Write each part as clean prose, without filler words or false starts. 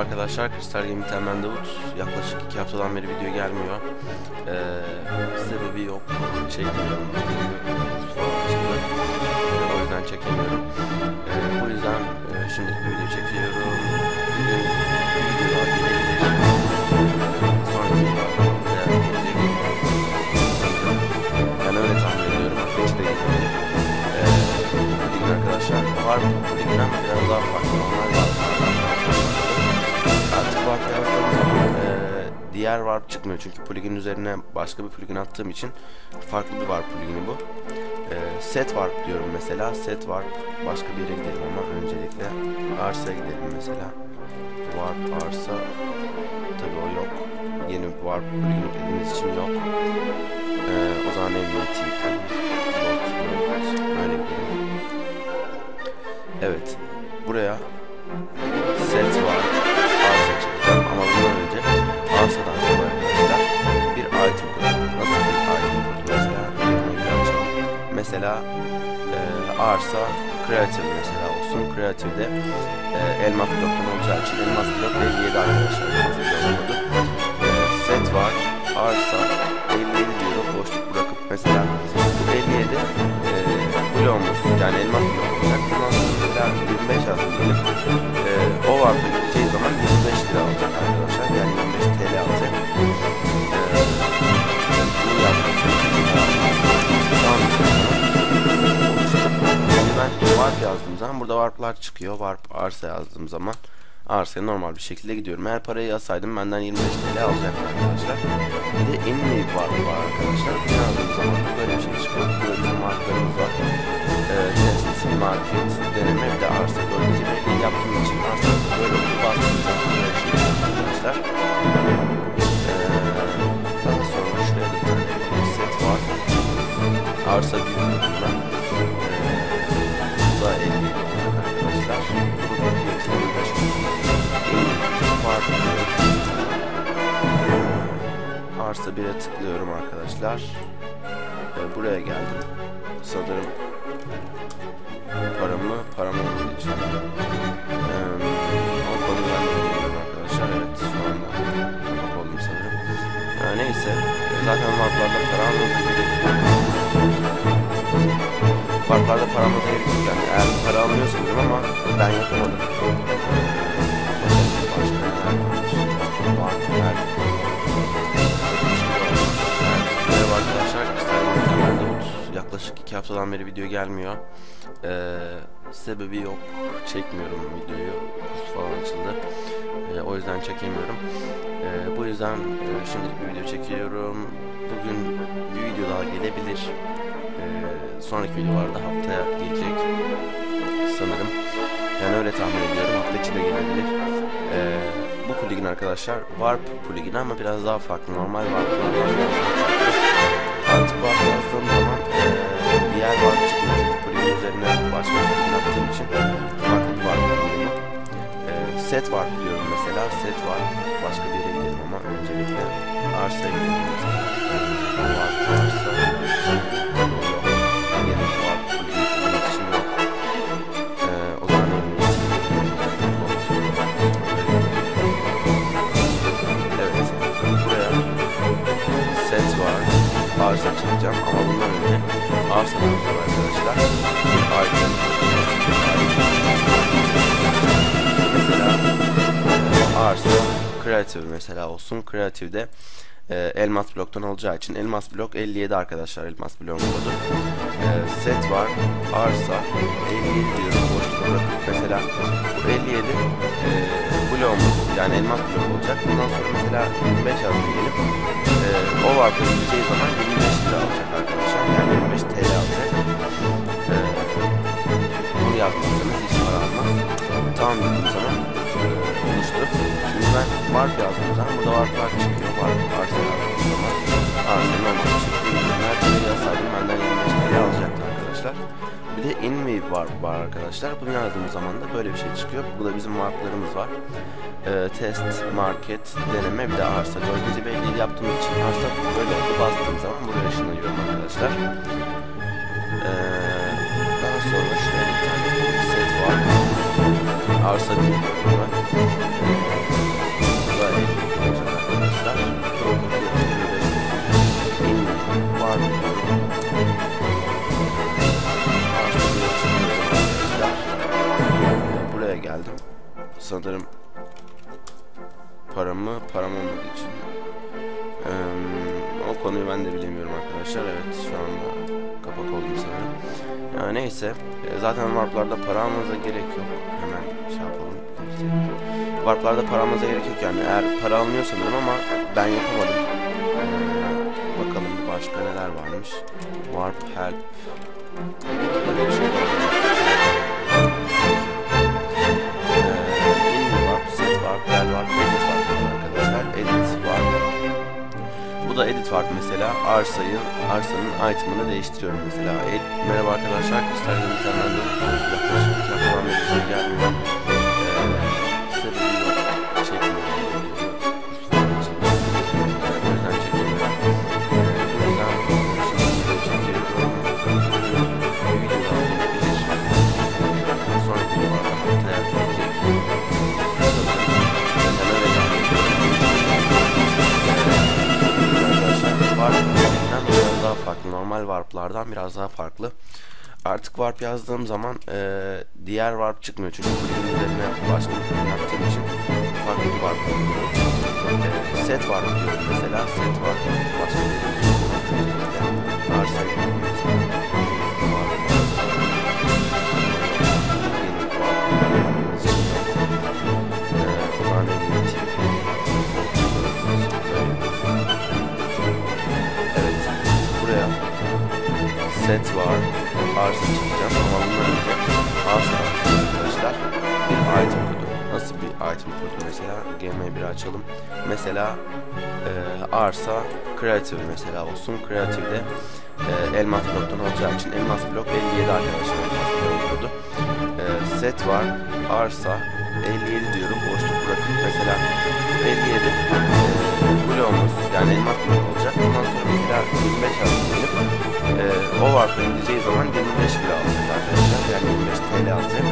arkadaşlar, Kristal Gaming Temen Davut. Yaklaşık 2 haftadan beri video gelmiyor. Sebebi yok, çekmiyorum. O yüzden çekemiyorum. Bu yüzden şimdi bir video çekiyorum. Bugün videolar gelebilir. Sonraki videolarda ben öyle tahmin ediyorum. Hafta içi de gelebilir. Bugün arkadaşlar var. Bugünden biraz daha farklı onlar var. Artık warp yazdığım zaman diğer warp çıkmıyor çünkü plugin üzerine başka bir plugin attığım için farklı bir warp plugini bu. Set warp diyorum mesela. Set warp başka bir yere gidelim ama öncelikle arsaya gidelim mesela. Warp arsa tabi o yok. Yeni bir warp plugin dediğimiz için yok. O zaman MVTP böyle gidelim. Evet. Buraya set var. Arsa çekeceğim ama bundan önce arsadan sonra arkadaşlar bir item kuralım. Nasıl bir item kuralım mesela arsa creative mesela olsun. Creative'de elmas bloktan olacağı için elmas blok 57 arkadaşlar. Set var. Arsa 57 diyorum. Boşluk bırakıp mesela bu 57 bloğumuz yani elmas blok olacak. Bundan sonra mesela 25 yazdım gelip o warp'a gideceği zaman 25 lira alacak arkadaşlar. Yani 25 TL alacak. Bunu yapmasını şimdi ben warp yazdığım zaman burada warp'lar çıkıyor. Warp arsa yazdığım zaman arsaya normal bir şekilde gidiyorum. Eğer parayı yazsaydım benden 25 TL alacaktı arkadaşlar. Bir de en warp var arkadaşlar. Bunu yazdığım zaman böyle bir şey çıkıyor. Burada bizim markalarımız var. Test, market, deneme bir de arsa bölgesi yaptığım için arsa böyle oldu. Bastığım zaman arkadaşlar. Daha sonra şuraya bir tane set var. Arsa büyüklüğü ben. Bu da 50 arkadaşlar. Arsa 1'e tıklıyorum arkadaşlar. Buraya geldim. Sanırım paramı olduğu için. O konuyu ben de bilmiyorum arkadaşlar. Evet şu anda kapak oldum sanırım. Neyse. Zaten farklarda para almamız gerekiyor. Farklarda para almamız gerekiyor. Yani eğer para almıyorsanız ama ben yapamadım. Merhaba arkadaşlar, Kristal Gaming Temen Davut. Yaklaşık 2 haftadan beri video gelmiyor. Sebebi yok, çekmiyorum videoyu, kurs falan açıldı. O yüzden çekemiyorum. Bu yüzden şimdilik bir video çekiyorum. Bugün bir video daha gelebilir. Sonraki videolarda haftaya gelecek sanırım. Yani öyle tahmin ediyorum, hafta içi de gelebilir. Bu plugin arkadaşlar warp plugin ama biraz daha farklı. Normal warp'lardan artık warp yazdığım zaman diğer warp çıkmıyor çünkü plugin üzerine başka bir plugin attığım için farklı bir warp plugin. Set warp diyorum mesela. Set warp başka bir yere gidelim ama öncelikle arsaya gidelim mesela. Warp arsa yeni warp plugin için yok. O zaman set var. Arsa çekeceğim ama bundan önce arsadan sonra arkadaşlar mesela arsa creative mesela olsun. Creative'de elmas bloktan olacağı için elmas blok 57 arkadaşlar, elmas bloğun kodu. Set var. Arsa 57 diyorum. Boşluk bırakıp mesela bu 57 bloğumuz yani elmas blok olacak. Bundan sonra mesela 25 yazdım gelip o warp'a gideceği zaman 25 lira alacak arkadaşlar. Yani 25 TL alacak. Bunu yapmazsanız hiç para almaz. Tamam dediğim zaman oluştu. Şimdi ben warp yazdığım zaman burada warp'lar çıkıyor. Warp arsa yazdığım zaman arsa normal bir şekilde her türlü yazsaydım benden 25 TL alacaktı arkadaşlar. Bir de in-wave warp var arkadaşlar. Bunu yazdığım zaman da böyle bir şey çıkıyor. Bu da bizim warp'larımız var. Test, market, deneme bir de arsa. Gördüğünüz gibi 57 yaptığımız için arsa böyle oldu. Bastığım zaman buraya ışınlıyorum arkadaşlar. Daha sonra şuraya bir tane set var. Arsa büyüklüğü var. sanırım param olmadığı için. O konuyu ben de bilemiyorum arkadaşlar. Evet, şu anda kapak oldum sanırım. Yani neyse, zaten warp'larda para almanıza gerek yok. Hemen şey yapalım. Warp'larda para almanıza gerek yok yani. Eğer para alınıyor sanırım ama ben yapamadım. Bakalım başka neler varmış. Warp help. Böyle bir şey var. Warp, set warp, rel warp, edit warp arkadaşlar. Edit warp. Bu da edit warp mesela. Arsanın item'ını değiştiriyorum mesela. Merhaba arkadaşlar. İsterseniz hemen de yaklaşık yapılan bir video gelmiyor. Sebebi yok. Çekmiyorum. Normal warp'lardan biraz daha farklı. Artık warp yazdığım zaman diğer warp çıkmıyor çünkü bunun üzerine başka bir yaptığım için farklı bir warp oluyor. Set warp diyorum mesela. Set warp başka bir set var, arsa çekeceğim ama bundan önce arsa arkadaşlar bir item kodu. Nasıl bir item kodu mesela? GM1 açalım. Mesela arsa creative mesela olsun. Creative'de elmas bloktan olacağı için elmas blok 57 arkadaşlar. Elmas blok kodu. Set var, arsa 57 diyorum. Boşluk bırakın. Mesela 57 bloğumuz yani elmas blok olacak. Ondan sonra mesela 25 yazdım. O warp'a gideceği zaman 25 lira alacak arkadaşlar. Yani 25 TL alacak.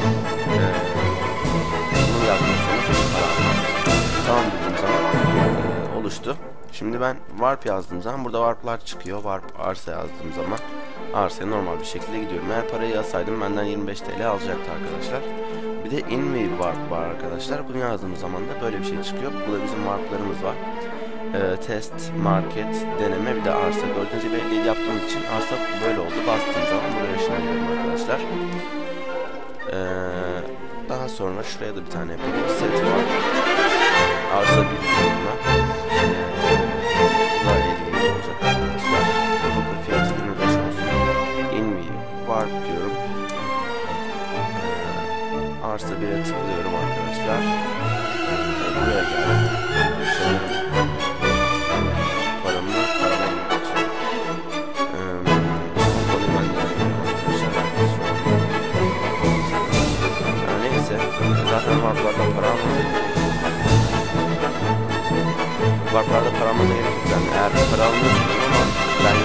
Bunu yazmışsanız para almaz. Tamam dediğim zaman oluştu. Şimdi ben warp yazdığım zaman burada warp'lar çıkıyor. Warp arsa yazdığım zaman arsaya normal bir şekilde gidiyorum. Eğer parayı yazsaydım benden 25 TL alacaktı arkadaşlar. Bir de in-wave warp var arkadaşlar. Bunu yazdığım zaman da böyle bir şey çıkıyor. Burada bizim warp'larımız var. Test, market, deneme bir de arsa. Gördüğünüz gibi belli yaptığımız için arsa böyle oldu. Bastığım zaman buraya ışınlanıyorum arkadaşlar. Daha sonra şuraya da bir tane yapalım. Set var. Arsa bir buna. Bu da 57 olacak arkadaşlar. Bu fiyatı 25 olsun. In-wave warp diyorum. Arsa 1'e tıklıyorum arkadaşlar. Buraya geldim. Zaten warp'larda para almanıza gerek yok. Warp'larda para almanıza gerek yok yani. Eğer para almıyorsunuz ama ben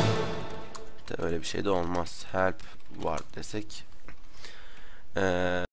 yapamam. Öyle bir şey de olmaz. Help var desek.